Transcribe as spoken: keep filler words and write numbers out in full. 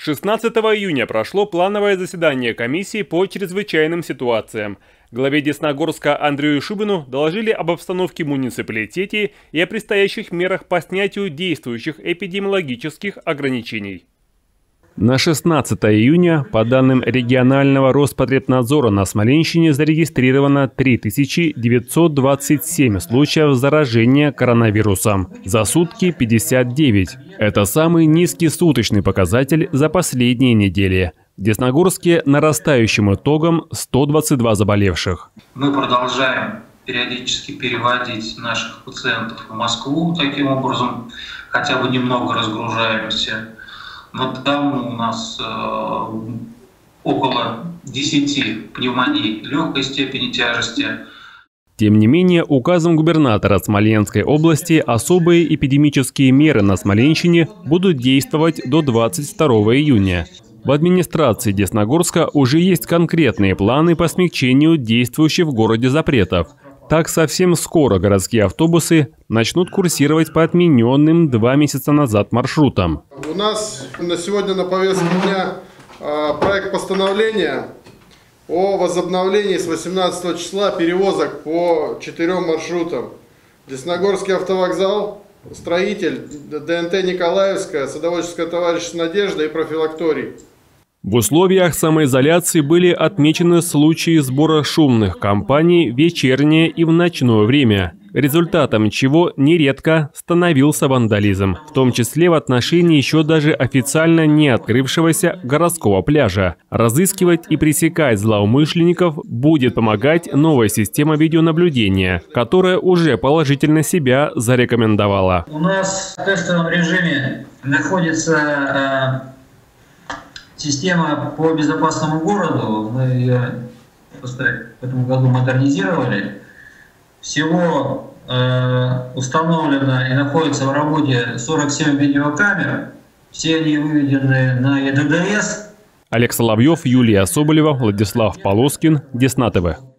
шестнадцатого июня прошло плановое заседание комиссии по чрезвычайным ситуациям. Главе Десногорска Андрею Шубину доложили об обстановке в муниципалитете и о предстоящих мерах по снятию действующих эпидемиологических ограничений. На шестнадцатое июня, по данным регионального Роспотребнадзора, на Смоленщине зарегистрировано три тысячи девятьсот двадцать семь случаев заражения коронавирусом. За сутки пятьдесят девять. Это самый низкий суточный показатель за последние недели. В Десногорске нарастающим итогом сто двадцать два заболевших. Мы продолжаем периодически переводить наших пациентов в Москву, таким образом хотя бы немного разгружаемся. Но там у нас э, около десяти пневмоний легкой степени тяжести. Тем не менее, указом губернатора Смоленской области особые эпидемические меры на Смоленщине будут действовать до двадцать второго июня. В администрации Десногорска уже есть конкретные планы по смягчению действующих в городе запретов. Так, совсем скоро городские автобусы начнут курсировать по отмененным два месяца назад маршрутам. У нас на сегодня на повестке дня э, проект постановления о возобновлении с восемнадцатого числа перевозок по четырем маршрутам. Десногорский автовокзал, строитель, ДНТ Николаевская, садоводческое товарищество «Надежда» и профилакторий. В условиях самоизоляции были отмечены случаи сбора шумных компаний в вечернее и в ночное время, результатом чего нередко становился вандализм, в том числе в отношении еще даже официально не открывшегося городского пляжа. Разыскивать и пресекать злоумышленников будет помогать новая система видеонаблюдения, которая уже положительно себя зарекомендовала. У нас в тестовом режиме находится система по безопасному городу. Мы ее в этом году модернизировали. Всего э, установлено и находится в работе сорок семь видеокамер. Все они выведены на ЕДДС. Олег Соловьев, Юлия Соболева, Владислав Полоскин, Десна ТВ.